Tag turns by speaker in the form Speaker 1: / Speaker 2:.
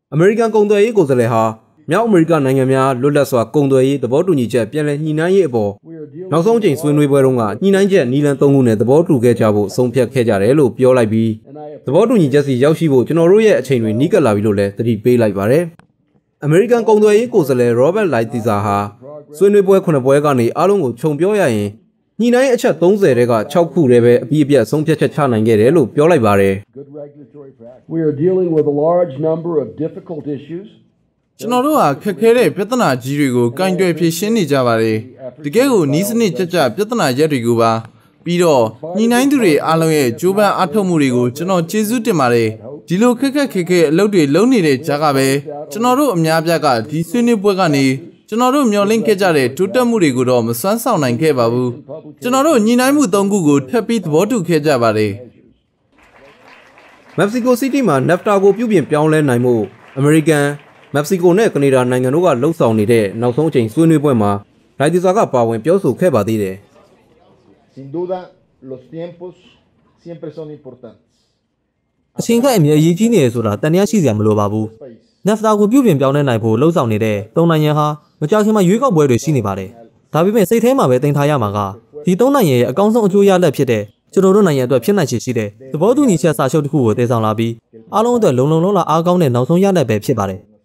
Speaker 1: American ကုန်သွယ်ရေးကိုယ်စားလှယ်ဟာမြောက်အမေရိကနိုင်ငံများလွတ်လပ်စွာကုန်သွယ်ရေးသဘောတူညီချက်ပြန်လည်ညှိနှိုင်းရေးအပေါ်နောက်ဆုံးအကြိမ်ဆွေးနွေးပွဲတုန်းကညှိနှိုင်းချက်နီလန်3ခုနဲ့သဘောတူခဲ့ကြဖို့ဆုံးဖြတ်ခဲ့ကြတယ်လို့ပြောလိုက်ပြီးသဘောတူညီချက်စီရောက်ရှိဖို့ကျွန်တော်တို့ရဲ့အချိန်တွေနီးကပ်လာပြီလို့လည်းသတိပေးလိုက်ပါတယ်။ American ကုန်သွယ်ရေးကိုယ်စားလှယ် Robert Lighthizer ဟာဆွေးနွေးပွဲ9ပွဲကနေအားလုံးကိုခြုံပြောရရင်ညှိနှိုင်းအချက်30တဲက6ခုတည်းပဲအပြည့်အပြတ်ဆုံးဖြတ်ချက်ချနိုင်ခဲ့တယ်လို့ပြောလိုက်ပါတယ်။
Speaker 2: We are dealing with a large number of difficult issues.
Speaker 3: ကျွန်တော်တို့ဟာခက်ခဲတဲ့ပြဿနာကြီးတွေကိုကင်တွယ်ဖြေရှင်းနေကြပါတယ်။တကယ်ကိုနီးစနစ်ကြကြပြဿနာရက်တွေကိုပါပြီးတော့ညှိနှိုင်းသူတွေအားလုံးရဲ့ကြိုးပမ်းအားထုတ်မှုတွေကိုကျွန်တော်ကျေးဇူးတင်ပါတယ်။ဒီလိုခက်ခဲအလုပ်တွေလုပ်နေတဲ့ကြားကပဲကျွန်တော်တို့အများပြားကဒီဆွေးနွေးပွဲကနေကျွန်တော်တို့မျှော်လင့်ခဲ့ကြတဲ့တိုးတက်မှုတွေကိုတော့မစွမ်းဆောင်နိုင်ခဲ့ပါဘူး။ကျွန်တော်တို့ညှိနှိုင်းမှု3ခုကိုထပ်ပြီးသဘောတူခဲ့ကြပါတယ်
Speaker 1: ။ Mexico City မှာ NAFTA ကိုပြုပြင်ပြောင်းလဲနိုင်မှု Americanမက္ကဆီကိုနဲ့ကနေဒါနိုင်ငံတို့ကလှုပ်ဆောင်နေတဲ့နောက်ဆုံးအချိန်ဆွေးနွေးပွဲမှာလိုက်တီဇာကပါဝင်ပြောဆိုခဲ့ပါသေးတယ်။
Speaker 4: Sin duda los tiempos siempre son importantes.
Speaker 5: အချိန်ကအမြဲအရေးကြီးနေရဆိုတာတန်တရားရှိစရာမလိုပါဘူး။ NAFTA ကိုပြုပြင်ပြောင်းလဲနိုင်ဖို့လှုပ်ဆောင်နေတဲ့၃နိုင်ငံဟာမကြာခင်မှာရွေးကောက်ပွဲတွေရှိနေပါတယ်။ဒါပေမဲ့စိတ်ထဲမှာပဲတင်ထားရမှာကဒီ၃နိုင်ငံရဲ့အကောင်းဆုံးအကျိုးရလဒ်ဖြစ်တဲ့ကျွန်တော်တို့နိုင်ငံအတွက်ဖြစ်နိုင်ခြေရှိတဲ့သဘောတူညီချက်စာချုပ်တစ်ခုကိုတည်ဆောင်လာပြီးအားလုံးအတွက်လုံလုံလောက်လောက်အားကောင်းတဲ့နောက်ဆုံးရလဒ်ပဲဖြစ်ပါတယ်။